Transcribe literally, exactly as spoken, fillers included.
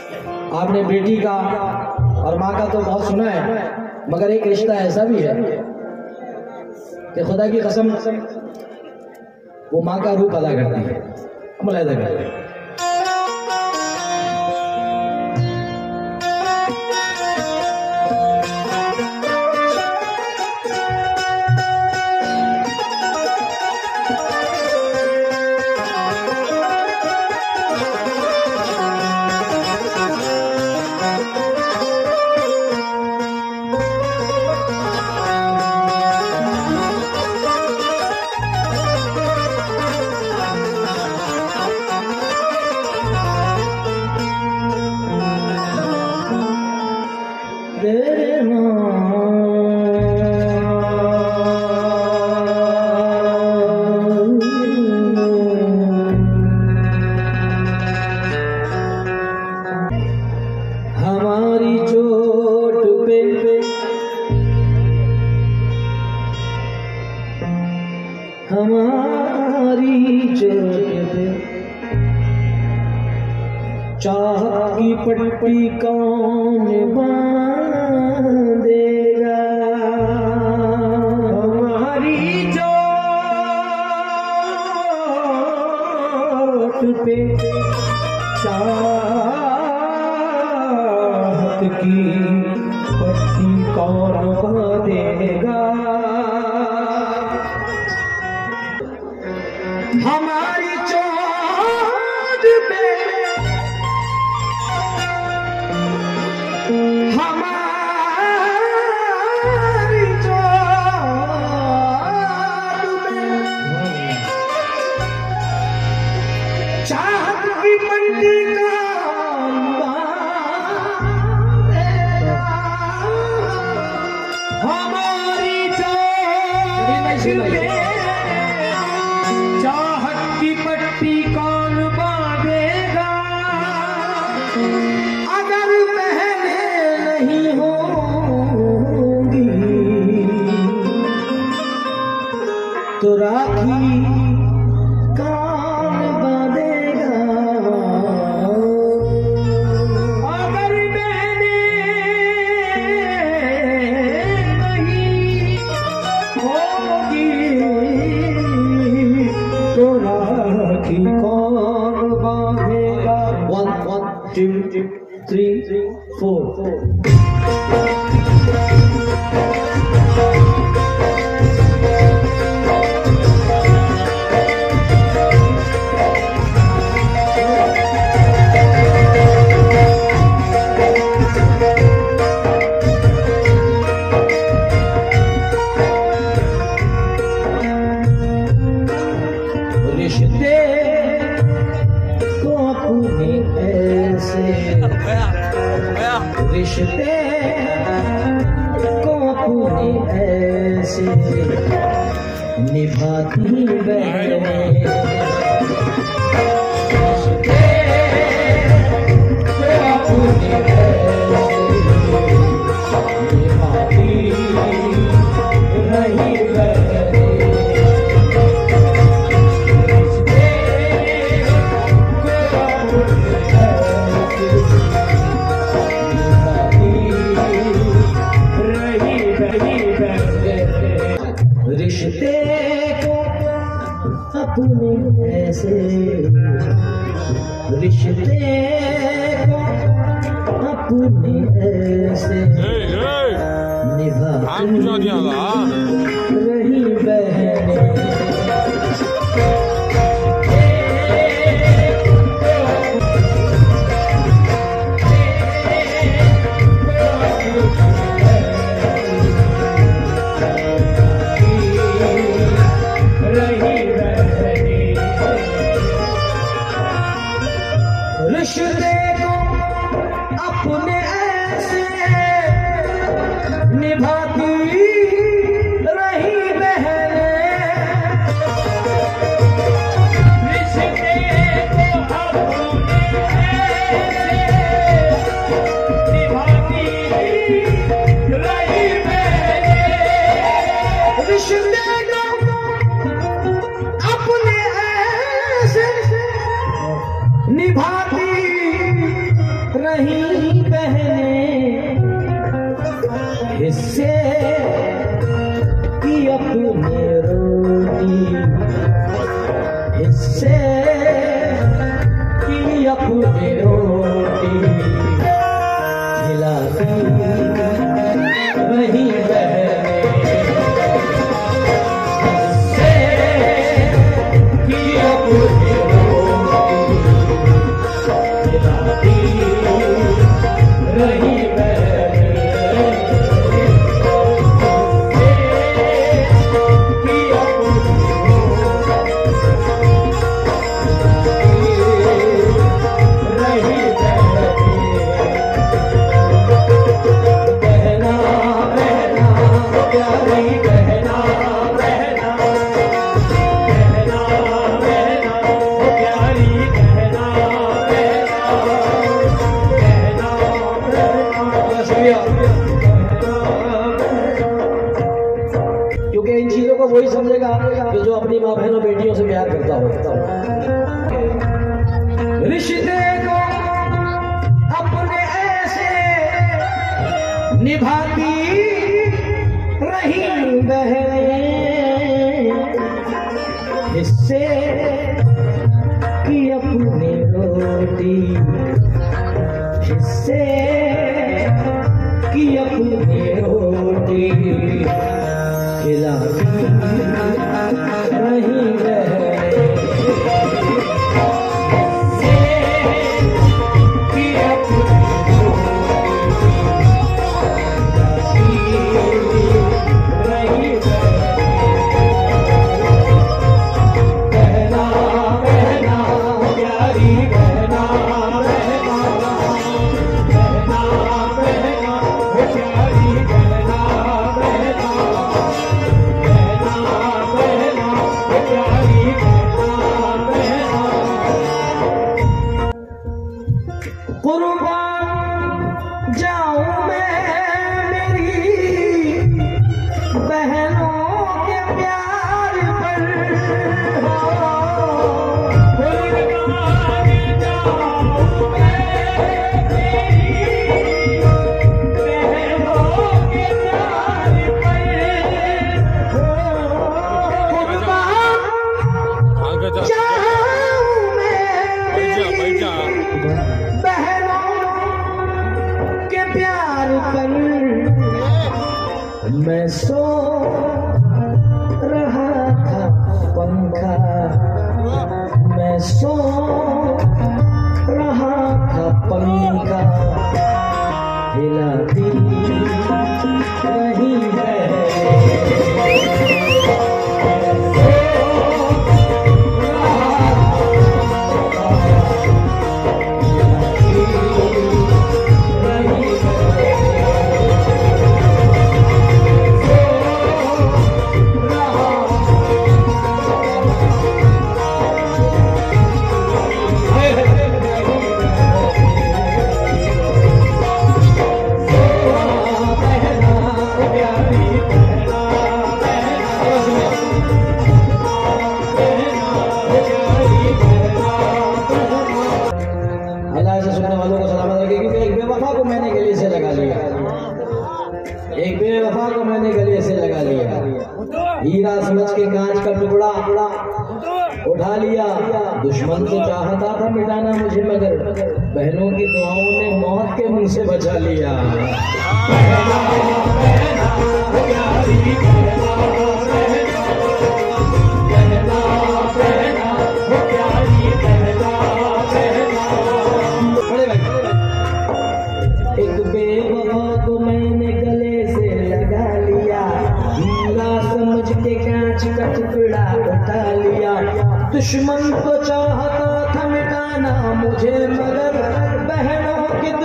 आपने बेटी का और माँ का तो बहुत सुना है, मगर एक रिश्ता ऐसा भी है कि खुदा की कसम वो माँ का रूप अदा करती है। हम अदा करते हैं। हमारी चोट पे हमारी चोट पे चाह की पट्टी कौन बांधेगा। हमारी चोट पे चाहत की पट्टी कौन बांधेगा। हमारी चोट पे हमारी चोट पे चाहत की पट्टी कौन बांधेगा। हमारी चोट पे चाहत की पट्टी कौन बांधेगा। अगर पहले नहीं होगी तो राखी कौन बांधेगा। अगर बहने नहीं होगी तो राखी कौन बांधेगा। One one two three four. रिश्ते को अपने ऐसे रिश्ते को अपने ऐसे निभाती बहनें। रिश्ते को अपने ऐसे निभाती रही बहनें। रिश्ते को अपने ऐसे रिश्ते को अपने ऐसे निभाती रही बहनें। रिश्ते को अपने ऐसे निभाती रही बहनें हिस्से की अपनी रोटी, हिस्से की अपनी रोटी खिलाती रही बहनें, हिस्से की अपनी रही क्योंकि इन चीजों को वही समझेगा कि जो अपनी माँ बहनों बेटियों से प्यार करता हो। रिश्ते को अपने ऐसे निभाती रही बहनें, हिस्से की अपनी रोटी, हिस्से की अपनी रोटी खिलाती रही बहनें, की अपनी रही बहना बहना प्यारी बहना बहना बहना बहना प्यारी बहना बहना बहना बहना प्यारी बहना बहना कुर्बान जाऊं मैं मेरी बहनों के प्यार पर, कुर्बान जाऊं मैं मेरी बहनों के प्यार पर, कुर्बान जाऊं मैं मेरी बहनों के प्यार पर, मैं सो रहा था पंखा, मैं सो रहा था पंखा हिलाती रही हीरा समझ के कांच का टुकड़ा उठा लिया, दुश्मन तो चाहता था मिटाना मुझे, मगर बहनों की दुआओं ने मौत के मुंह से बचा लिया। बहना, बहना, प्यारी बहना, बहना, बहना, बहना, प्यारी बहना, बहना। बड़े भाई, एक बेवफा को मैंने गले से लगा लिया, हीरा समझ के कांच का टुकड़ा उठा लिया, दुश्मन को चाहता था मिटाना मुझे, मगर बहनों की